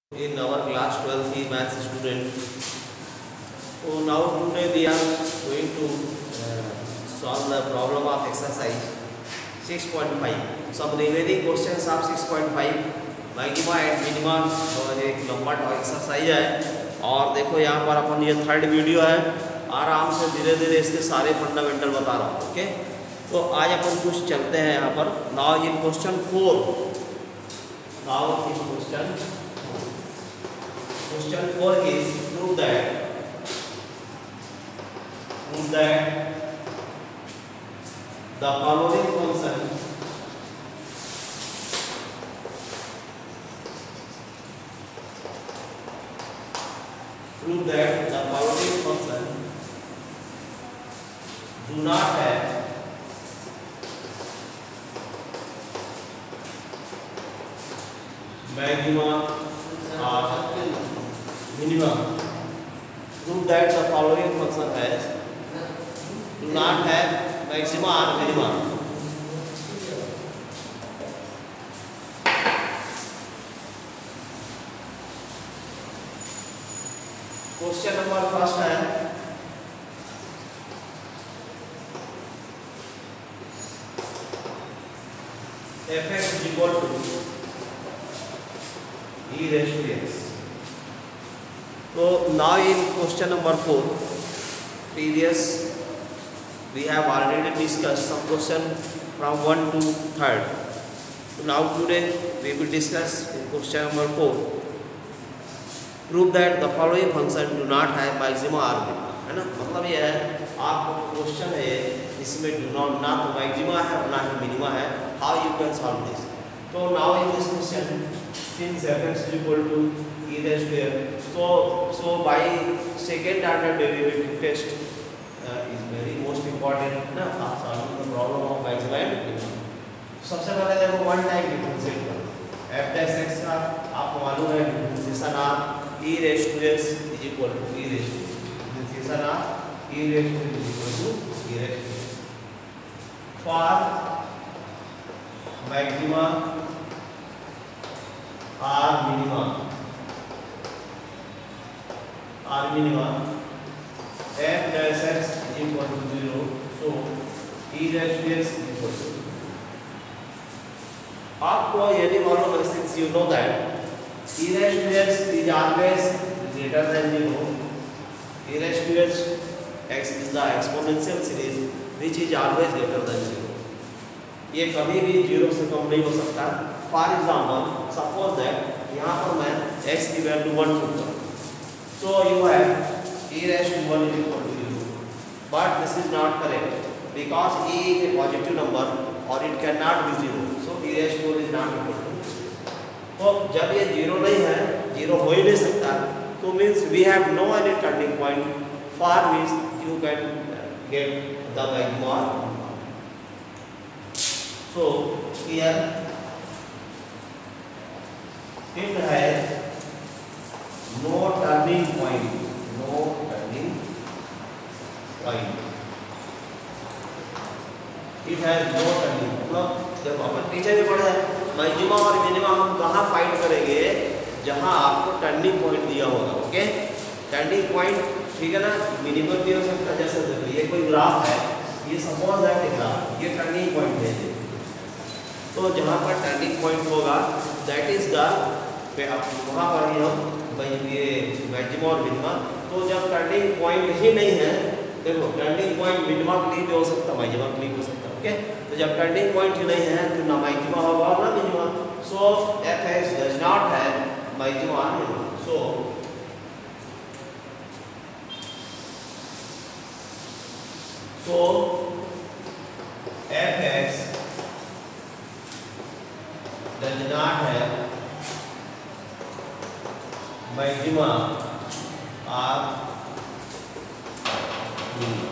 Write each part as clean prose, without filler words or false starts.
In our class 12 maths student. So now today we are going to solve the problem of exercise 6.5. Some remaining questions of 6.5 maxima and minima एक लंबा exercise है। और देखो यहाँ पर अपन ये third video है, आराम से धीरे धीरे इसके सारे फंडामेंटल बता रहा हूँ। ओके, तो आज अपन कुछ चलते हैं यहाँ पर। Now in question 4, now in Question 4 is prove that the following function do not have maxima or minimum. Prove that the following function has do not have maxima or minimum. Question number first है f(x) is equal to e raised to x. So now in question number 4, previous we have already discussed some question from 1 to 3rd. So now today we will discuss in question number 4. Prove that the following function do not have maxima or minima. है ना, मतलब ये है आपको question है इसमें do not ना तो मैक्सिमा है ना ही मिनिमा है। How you can solve this? So now in this question, since f(x) is equal to e raised to x, so by second order derivative test is very most important ना आप solving the problem of maxima and minima। सबसे पहले देखो one time differentiate करो। f(x) का आपको मालूम है डिफरेंशिएशन आप e raised to x is equal to e raised to x, differentiation of e raised to x is equal to e raised to x. For maxima or minima f dash x is equal to 0, so e raised to x is equal to। आपको यदि मालूम है, since you know that e raised to x is always greater than 0, e raised to x is the exponential series which is always greater than 0. ये कभी भी 0 से कम नहीं हो सकता। फॉर एग्जाम्पल सपोज दैट यहाँ पर मैं x की वैल्यू 1 पुट करूँ, so you have e raised to 1 is equal to 0, but this is not correct because e is a positive number or it cannot be 0, so e raised to 1 is not equal to। तो जब ये 0 नहीं है, 0 हो ही नहीं सकता, तो means we have no any turning point for which you can get the maxima. So here it has no turning point, it has no turning. मतलब जब अपन पीछे भी पढ़े हैं मैक्सिमा और मिनिमा हम कहाँ फाइंड करेंगे, जहाँ आपको टर्निंग पॉइंट दिया होगा। ओके, टर्निंग पॉइंट ठीक है ना, मिनिमम भी हो सकता है। जैसे देखो ये कोई ग्राफ है, ये सपोज दैट ए ग्राफ, ये टर्निंग पॉइंट है। तो जहाँ पर टर्निंग पॉइंट होगा दैट इज द वहाँ पर ही हम ये मैक्सिमा और मिनिमा। तो जब टर्निंग पॉइंट ही नहीं है, देखो टर्निंग पॉइंट मिनिमा के लिए भी हो सकता है, मैक्सिमा के लिए भी हो सकता है। ओके, तो जब टर्निंग पॉइंट ही नहीं है तो ना मैक्सिमा होगा ना minima. So f(x) does not have maxima or minima. So f(x) does not have maxima or minima.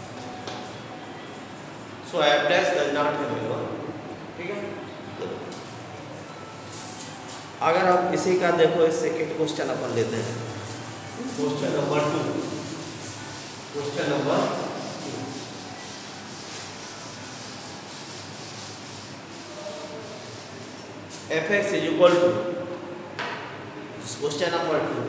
So f dash does not have minima। ठीक है, अगर हम इसी का देखो इस सेकेंड क्वेश्चन अपन लेते हैं, question number 2। Question number 2, f(x) is equal to question number 2,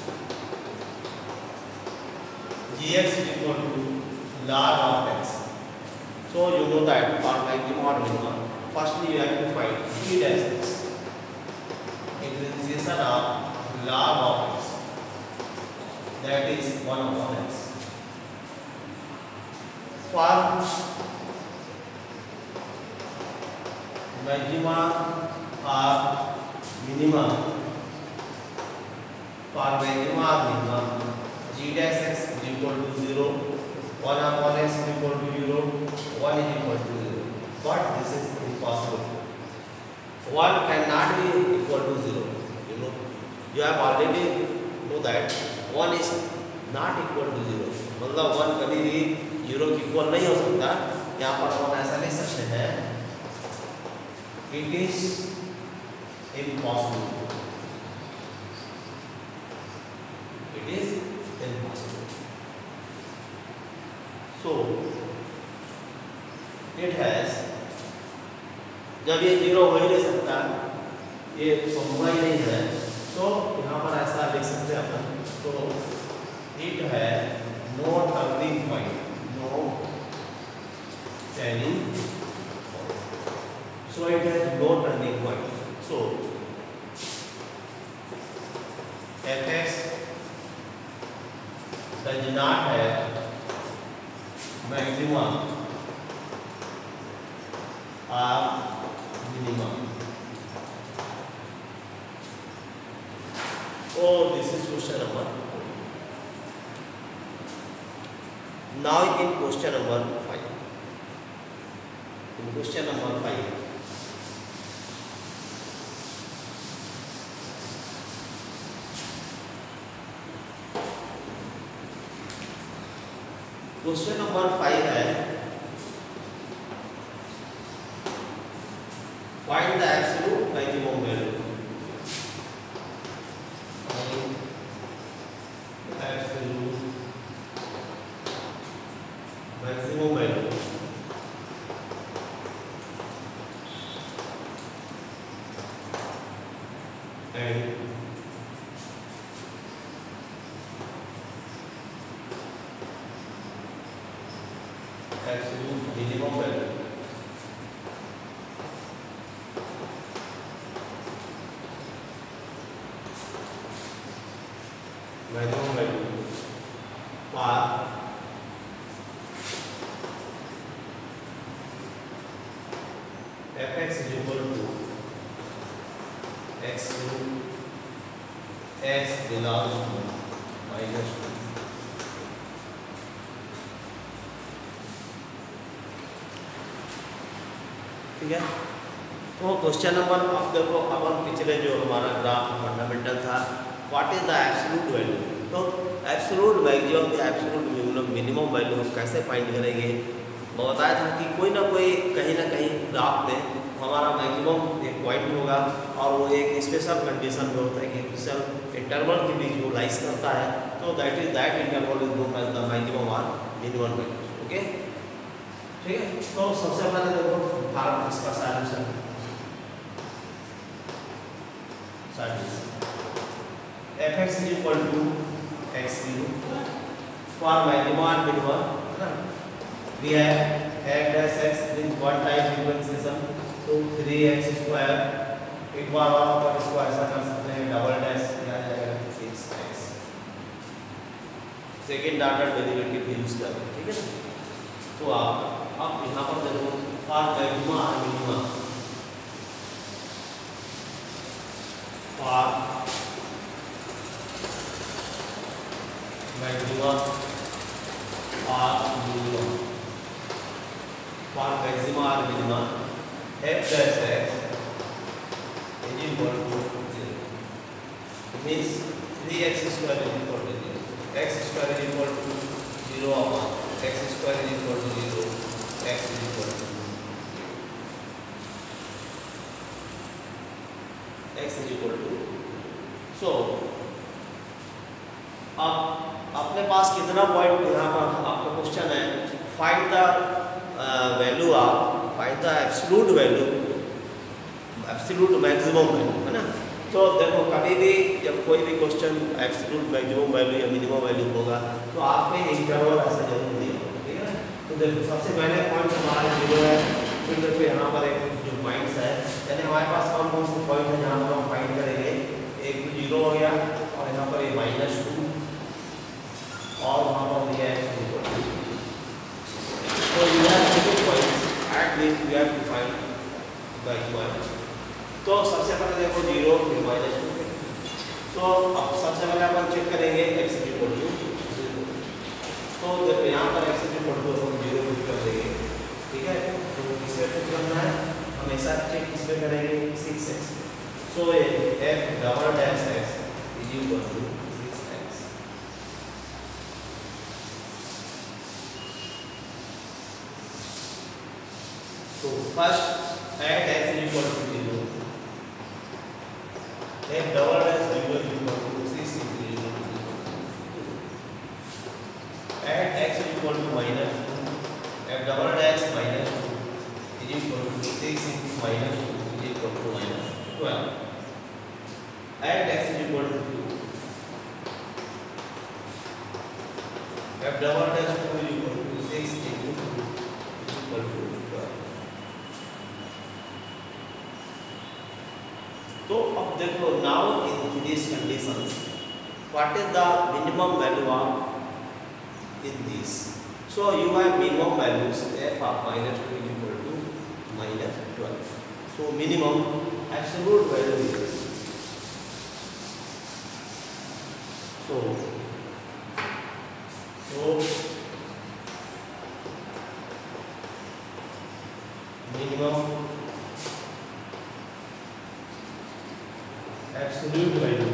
gx is equal to log of x. So you know that for maximum or minimum, firstly you have to find g dash x, differentiation of log of x, that is 1 upon x. For maxima or minimum, for maxima or minimum, g dash x is equal to 0, 1 upon x is equal to 0, 1 is equal to 0. But this is impossible. 1 cannot be equal to 0. You have already know that 1 is not equal to 0. मतलब 1 कभी भी 0 के equal नहीं हो सकता. यहाँ पर हम ऐसा लिख सकते हैं, it is impossible. It is impossible. So it has, जब ये 0 हो ही नहीं सकता, ये संभव ही नहीं है, तो यहाँ पर ऐसा लिख सकते हैं अपन. तो it has no turning point, no turning point. So it has no turning point. So fx does not have maximum or minimum. Oh, this is question number. Now in question number 5. In question number 5. Question number 5 है, find the absolute maximum value. Absolute maximum value and absolute minimum value. Maximum value for fx is equal to x cube x belongs to minus 2. ठीक है. तो question number, अब देखो, अब हम पिछले जो हमारा ग्राफ फंडामेंटल था, what is the absolute value. तो एब्सोल्यूट मैक्सिमम या एब्सोल्यूट मिनिमम वैल्यू हम कैसे फाइंड करेंगे. मैं बताया था कि कोई ना कहीं ग्राफ में हमारा मैक्सिमम एक पॉइंट होगा और वो एक स्पेशल कंडीशन में होता है कि स्पेशल इंटरवल के बीच वो लाइज करता है. तो that interval is known as the maximum और मिनिमम वैल्यू. ओके, ठीक है. तो सबसे पहले देखो फार्म इसका solution fx is equal to x cube for maximum and minimum, है ना. We have f dash x with one type differentiation, तो 3x square एक बार और पर इसको ऐसा कर सकते हैं, डबल डैश किया जाएगा 6x. Second order derivative use करें, ठीक है ना. तो आप यहाँ पर देखो फॉर मैक्सिमा और मिनिमा, फॉर मैक्सिमा और मिनिमा, फॉर मैक्सिमा और minima f dash x is equal to 0. Means 3x square is equal to 0. X square is equal to 0 upon x square is equal to 0. X is equal to x is equal to. So अब अपने पास कितना point, यहाँ पर आपका question है find the value of, find the absolute value, absolute maximum value, है ना. तो देखो कभी भी जब कोई भी क्वेश्चन एब्सोल्यूट मैक्सिमम वैल्यू या मिनिमम वैल्यू होगा तो आपने इंटरवल ऐसा जरूर दिया होगा, ठीक है। तो देखो सबसे पहले पॉइंट हमारा 0 है, फिर देखो यहाँ पर एक जो पॉइंट्स है, यानी हमारे पास कौन कौन से पॉइंट है जहाँ पर हम फाइंड करेंगे। एक तो 0 हो गया और यहाँ पर ये -2 और वहाँ पर दिया है 2। तो you have 2 points at which we have to find the equal. तो सबसे पहले देखो 0 फिर -2। तो अब सबसे पहले अपन चेक करेंगे x इक्वल टू 0। तो देखो यहाँ पर x इक्वल टू हम 0 पुट कर देंगे, ठीक है। तो किससे पुट करना है, हमेशा चेक किस पे करेंगे, 6x। सो ये f double dash x is equal to 6x। तो first at x is equal to 0, f double dash 0 is equal to 6 into 0 at x is equal to minus 2, f double dash minus 2 is equal to 6 into minus 2 is equal to minus 12 at x is equal to 2, f double dash 2 is equal to 6 into 2 is equal to 12। तो अब देखो now in this conditions what is the minimum value of in this. So you have minimum values f of -2 is equal to -12। So minimum absolute value is so minimum absolute value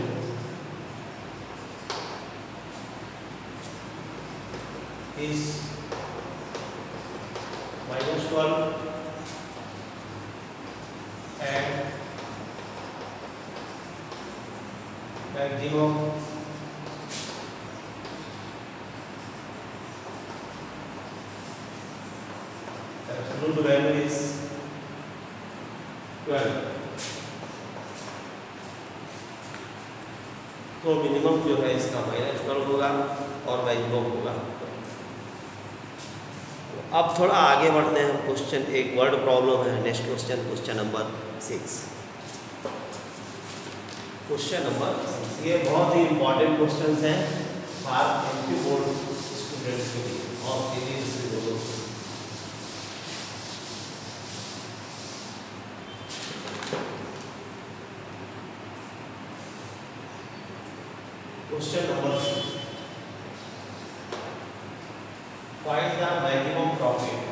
is -12 and maximum absolute value is 12। तो minimum जो है इसका -12 होगा और maximum होगा। अब थोड़ा आगे बढ़ते हैं हम, क्वेश्चन एक वर्ड प्रॉब्लम है। Next question, question number 6। Question number 6 ये बहुत ही इंपॉर्टेंट क्वेश्चन हैं फॉर एमपी बोर्ड स्टूडेंट्स के लिए और सीरीज के लोगों को। Question number 6. Find the maximum profit.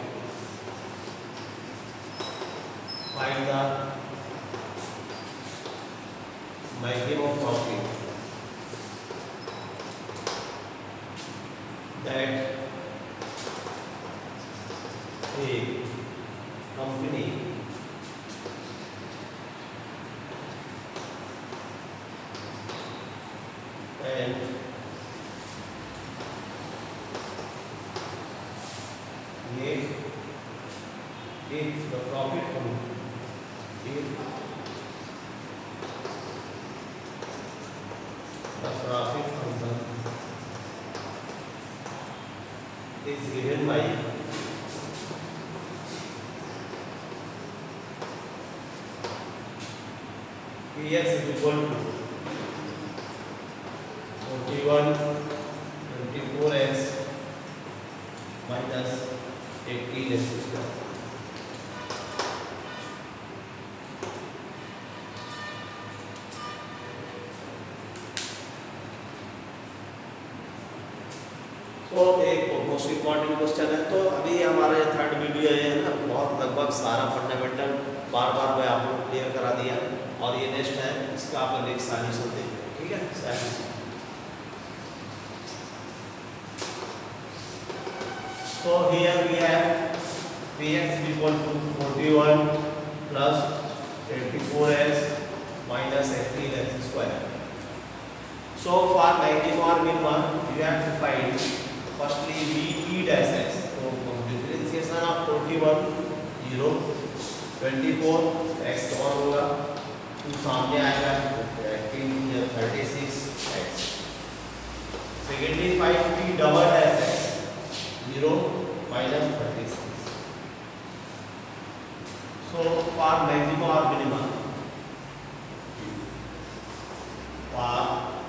Find the maximum profit that a company and make if the profit from if the profit from the is given by Px is equal to 41 24x minus 18x square। तो एक most important question है। तो अभी हमारे third video है ना, बहुत लगभग सारा फंडामेंटल बार बार मैं आपको क्लियर करा दिया और ये नेक्स्ट है, इसका आप नेक्स्ट सॉल्यूशन देखें, ठीक है। So here we have Px is equal to 41 plus 24x minus 18x square। So for maximum or minimum you have to find firstly Vp dash x। So differentiation of 41 0 24 x कौन होगा 2 सामने आएगा, 36x। Secondly find p double dash x, 0 minus 36. So for maximum or minimum, for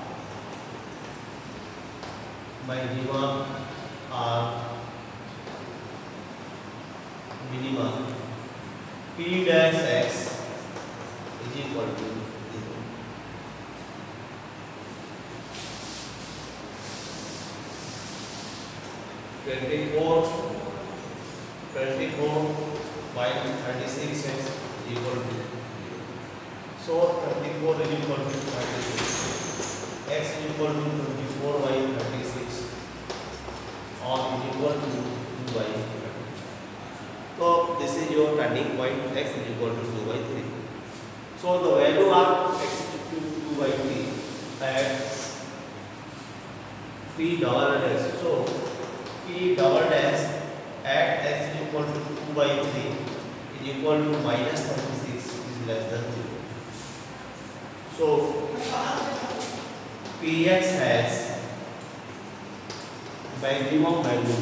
maximum or minimum, p dash x is equal to 0. Twenty-four minus 36x is equal to 0. So 24 is equal to 36. X is equal to 24 by 36 or is equal to 2 by 3. So this is your turning point. X is equal to 2 by 3. So the value of x is equal to 2 by 3 at p double dash. So p double dash at x is equal to 2 by 3 is equal to minus 36 is less than 0. So px has maximum value.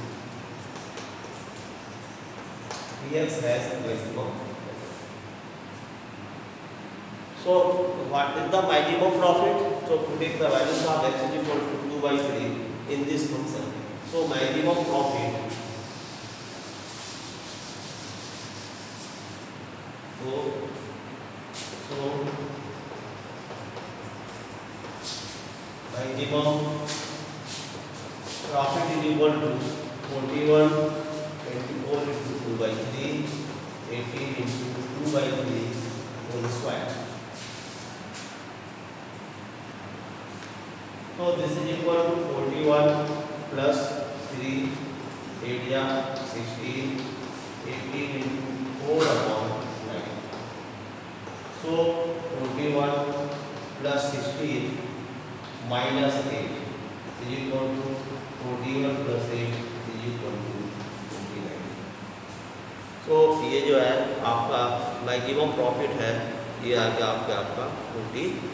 Px has maximum value. So what is the maximum profit? So putting the values of x is equal to 2 by 3 in this function. So maximum profit. So maximum profit is equal to 41, 24 into 2 by 3, 18 into 2 by 3 whole square. So this is equal to 41 plus 3, area 16, 18 into 4 upon 9. So 41 plus 16 minus 8 is equal to 41 plus 8 is equal to 29. So ये जो है आपका maximum profit है, ये आ गया आपका 29.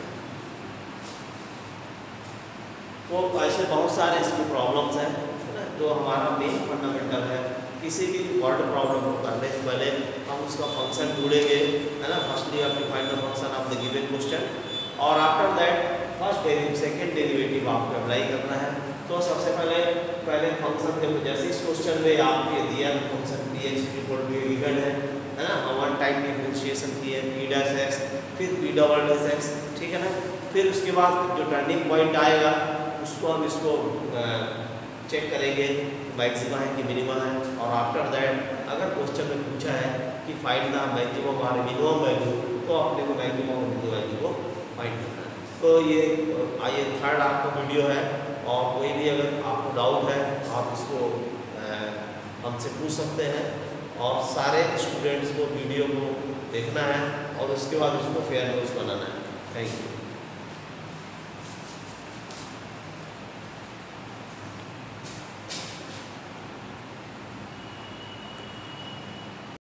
तो ऐसे बहुत सारे इसमें प्रॉब्लम्स हैं ना, जो हमारा मेन फंडामेंटल है. किसी भी वर्ड प्रॉब्लम को करने से पहले हम उसका फंक्शन ढूंढेंगे, है ना. फर्स्टली आप define the function of the given question, और after that first second derivative आपको अप्लाई करना है. तो सबसे पहले फंक्शन देखो, जैसे इस क्वेश्चन में आपके दिया function px equal to given है ना. वन टाइम डिफरेंशिएशन की है p डैश x, फिर p डबल डैश x, ठीक है ना. फिर उसके बाद जो टर्निंग पॉइंट आएगा उसको हम इसको चेक करेंगे मैक्सिमा है कि मिनिमा है. और आफ्टर दैट अगर क्वेश्चन में पूछा है कि फाइंड द मैक्सिमम और मिनिमम वैल्यू, तो अपने को मैक्सिमम और मिनिमम वैल्यू को फाइंड करना है. तो ये आइए थर्ड आपका वीडियो है, और कोई भी अगर आपको डाउट है आप इसको हमसे पूछ सकते हैं. और सारे स्टूडेंट्स को वीडियो को देखना है और उसके बाद उसको फेयर नोट्स बनाना है. Thank you.